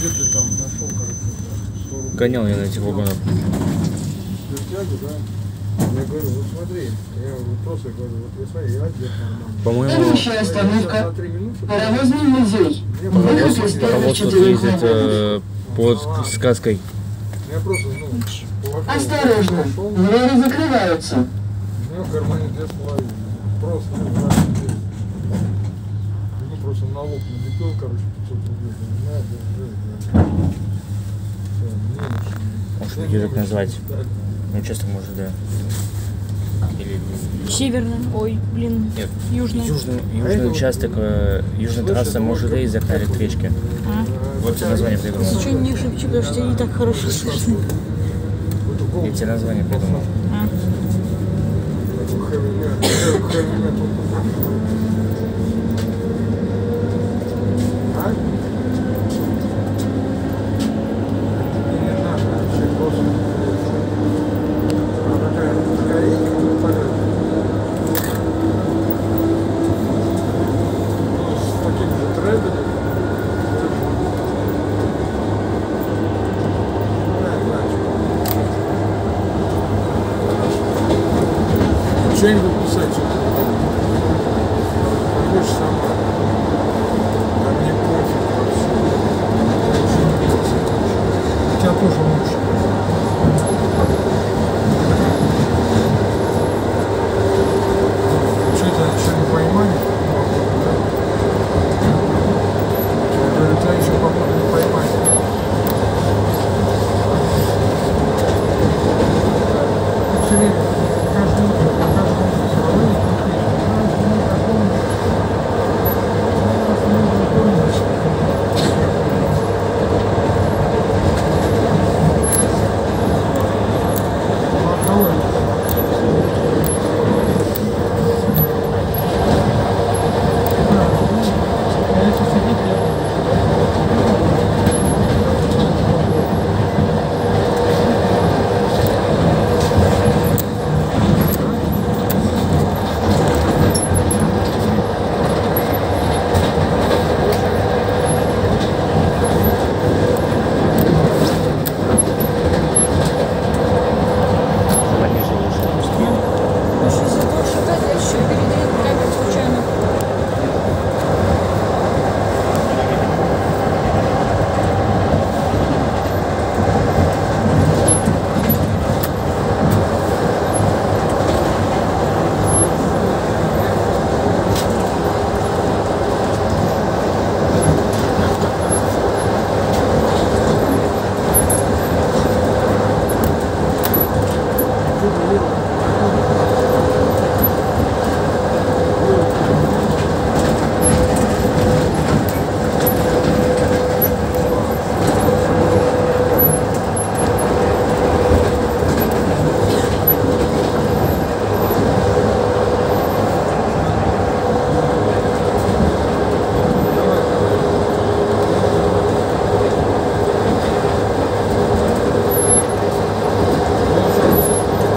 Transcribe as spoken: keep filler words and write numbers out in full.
Где ты там нашел, короче? Гонял я на этих вагонах. Тягу, да? Я говорю, вот смотри, я вот просто говорю, вот я смотри, я одет нормально. По-моему, Следующая остановка Паровозный музей. паровоз, паровоз тут ездит э, под сказкой. Я просто, ну, Осторожно, двери закрываются. У меня в кармане две с половиной. Просто, ну, да, ну, просто налог налепил, короче, пятьсот рублей. Может, ее так назвать. Ну, часто может, да. Или... Северный, ой, блин, Нет, южный. Южный, южный участок, э, южная трасса может и из-за электрички. А? Вот тебе название придумал. Ты что не шепчи, потому что тебя не так хорошо слышно. Я тебе название придумал. А? Что-нибудь писать, что-то. Хочешь сама. А мне пофиг вообще. У тебя тоже